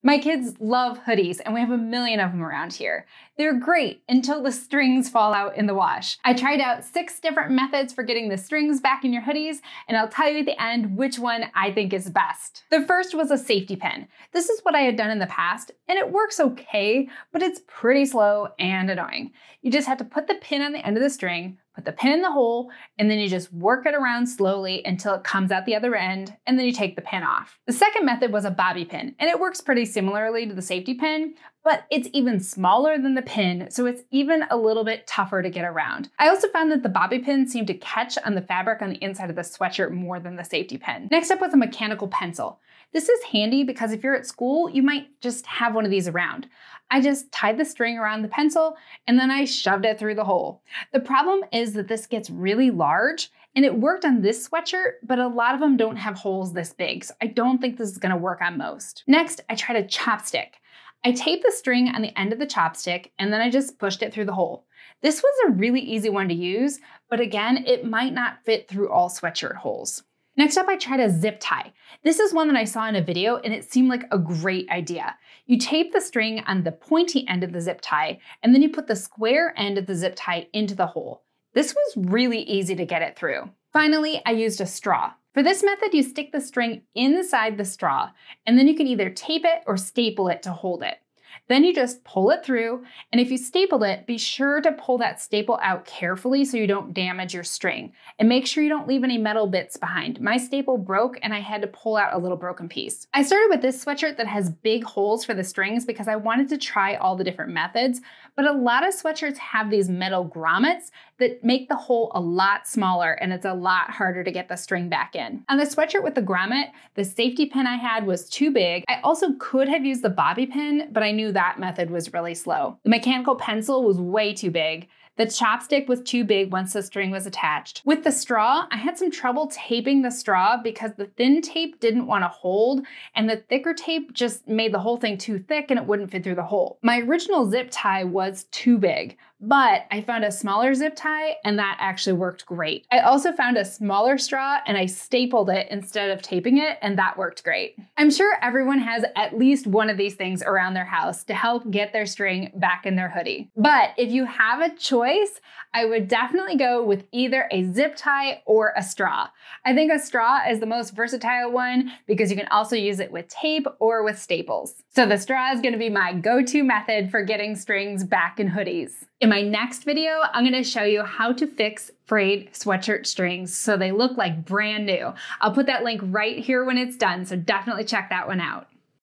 My kids love hoodies, and we have a million of them around here. They're great until the strings fall out in the wash. I tried out 6 different methods for getting the strings back in your hoodies, and I'll tell you at the end which one I think is best. The first was a safety pin. This is what I had done in the past, and it works okay, but it's pretty slow and annoying. You just have to put the pin on the end of the string, put the pin in the hole, and then you just work it around slowly until it comes out the other end, and then you take the pin off. The second method was a bobby pin, and it works pretty similarly to the safety pin, but it's even smaller than the pin, so it's even a little bit tougher to get around. I also found that the bobby pin seemed to catch on the fabric on the inside of the sweatshirt more than the safety pin. Next up was a mechanical pencil. This is handy because if you're at school, you might just have one of these around. I just tied the string around the pencil and then I shoved it through the hole. The problem is that this gets really large, and it worked on this sweatshirt, but a lot of them don't have holes this big, so I don't think this is gonna work on most. Next, I tried a chopstick. I taped the string on the end of the chopstick and then I just pushed it through the hole. This was a really easy one to use, but again, it might not fit through all sweatshirt holes. Next up, I tried a zip tie. This is one that I saw in a video and it seemed like a great idea. You tape the string on the pointy end of the zip tie and then you put the square end of the zip tie into the hole. This was really easy to get it through. Finally, I used a straw. For this method, you stick the string inside the straw and then you can either tape it or staple it to hold it. Then you just pull it through, and if you stapled it, be sure to pull that staple out carefully so you don't damage your string. And make sure you don't leave any metal bits behind. My staple broke and I had to pull out a little broken piece. I started with this sweatshirt that has big holes for the strings because I wanted to try all the different methods, but a lot of sweatshirts have these metal grommets that make the hole a lot smaller and it's a lot harder to get the string back in. On the sweatshirt with the grommet, the safety pin I had was too big. I also could have used the bobby pin, but I knew that method was really slow. The mechanical pencil was way too big. The chopstick was too big once the string was attached. With the straw, I had some trouble taping the straw because the thin tape didn't want to hold and the thicker tape just made the whole thing too thick and it wouldn't fit through the hole. My original zip tie was too big, but I found a smaller zip tie and that actually worked great. I also found a smaller straw and I stapled it instead of taping it and that worked great. I'm sure everyone has at least one of these things around their house to help get their string back in their hoodie. But if you have a choice, I would definitely go with either a zip tie or a straw. I think a straw is the most versatile one because you can also use it with tape or with staples. So the straw is going to be my go-to method for getting strings back in hoodies. In my next video, I'm going to show you how to fix frayed sweatshirt strings so they look like brand new. I'll put that link right here when it's done, so definitely check that one out.